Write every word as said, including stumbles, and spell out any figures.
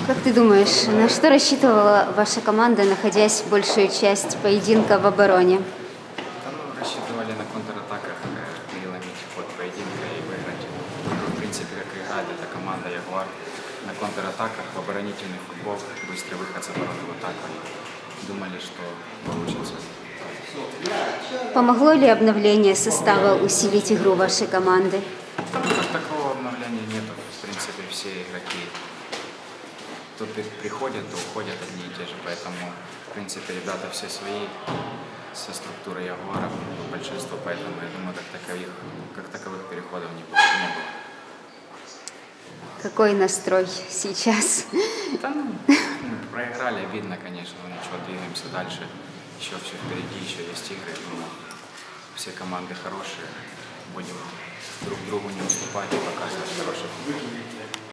Как ты думаешь, на что рассчитывала ваша команда, находясь большую часть поединка в обороне? Да, ну, рассчитывали на контратаках э, переломить ход поединка и выиграть. В принципе, как играет эта команда Ягуар. На контратаках, в оборонительный футбол, быстрый выход с обороны в атаку. И думали, что получится. Помогло ли обновление состава усилить игру вашей команды? Как такого обновления нет. В принципе, все игроки то приходят, то уходят одни и те же. Поэтому, в принципе, ребята все свои со структурой Ягуара, большинство. Поэтому, я думаю, как таковых, как таковых переходов не было. Не было. Какой настрой сейчас? Да, ну, проиграли, видно, конечно, но ничего, двигаемся дальше. Еще все впереди, еще есть игры. Думаю, все команды хорошие. Будем друг другу не уступать и показывать хороший футбол.